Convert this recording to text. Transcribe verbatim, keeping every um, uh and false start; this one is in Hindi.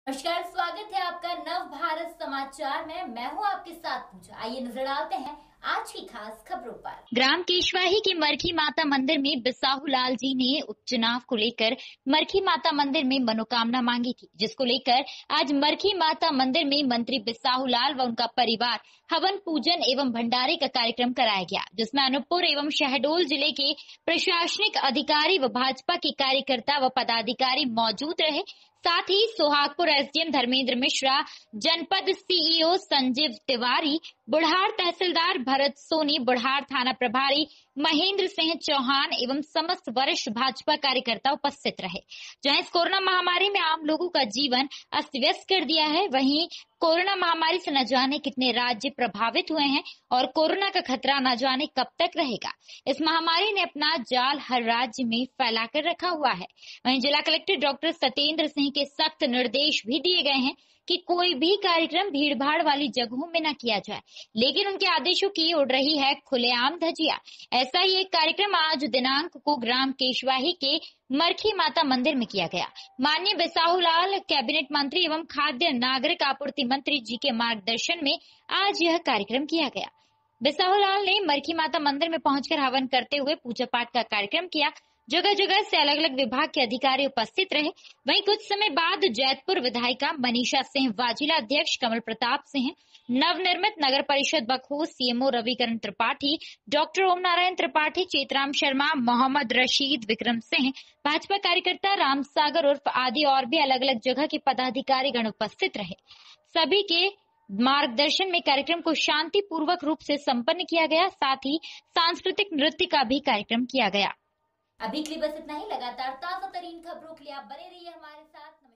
नमस्कार, स्वागत है आपका नव भारत समाचार में। मैं हूं आपके साथ पूजा। आइए नजर डालते हैं आज की खास खबरों पर। ग्राम केशवाही के मरखी माता मंदिर में बिसाहू लाल जी ने उपचुनाव को लेकर मरखी माता मंदिर में मनोकामना मांगी थी, जिसको लेकर आज मरखी माता मंदिर में मंत्री बिसाहू लाल व उनका परिवार हवन पूजन एवं भंडारे का कार्यक्रम कराया गया, जिसमें अनूपपुर एवं शहडोल जिले के प्रशासनिक अधिकारी व भाजपा के कार्यकर्ता व पदाधिकारी मौजूद रहे। साथ ही सोहागपुर एसडीएम धर्मेंद्र मिश्रा, जनपद सीईओ संजीव तिवारी, बुढ़ार तहसीलदार भरत सोनी, बुढ़ार थाना प्रभारी महेंद्र सिंह चौहान एवं समस्त वरिष्ठ भाजपा कार्यकर्ता उपस्थित रहे। जहां इस कोरोना महामारी में आम लोगों का जीवन अस्त व्यस्त कर दिया है, वहीं कोरोना महामारी से न जाने कितने राज्य प्रभावित हुए हैं और कोरोना का खतरा न जाने कब तक रहेगा। इस महामारी ने अपना जाल हर राज्य में फैलाकर रखा हुआ है। वहीं जिला कलेक्टर डॉक्टर सत्येंद्र सिंह के सख्त निर्देश भी दिए गए हैं कि कोई भी कार्यक्रम भीड़ भाड़ वाली जगहों में न किया जाए, लेकिन उनके आदेशों की उड़ रही है खुलेआम धज्जियां। ऐसा ही एक कार्यक्रम आज दिनांक को ग्राम केशवाही के मरखी माता मंदिर में किया गया। माननीय बिसाहू लाल कैबिनेट मंत्री एवं खाद्य नागरिक आपूर्ति मंत्री जी के मार्गदर्शन में आज यह कार्यक्रम किया गया। बिसाहू लाल ने मरखी माता मंदिर में पहुंचकर हवन करते हुए पूजा पाठ का कार्यक्रम किया। जगह जगह से अलग अलग विभाग के अधिकारी उपस्थित रहे। वहीं कुछ समय बाद जैतपुर विधायिका मनीषा सिंह, वाजिला अध्यक्ष कमल प्रताप सिंह, नवनिर्मित नगर परिषद बखूस सीएमओ रविकरण त्रिपाठी, डॉक्टर ओम नारायण त्रिपाठी, चेतराम शर्मा, मोहम्मद रशीद, विक्रम सिंह, भाजपा कार्यकर्ता राम सागर उर्फ आदि और भी अलग अलग जगह के पदाधिकारी गण उपस्थित रहे। सभी के मार्गदर्शन में कार्यक्रम को शांतिपूर्वक रूप से संपन्न किया गया। साथ ही सांस्कृतिक नृत्य का भी कार्यक्रम किया गया। अभी के लिए बस इतना ही। लगातार ताजा तरीन खबरों के लिए आप बने रहिए हमारे साथ।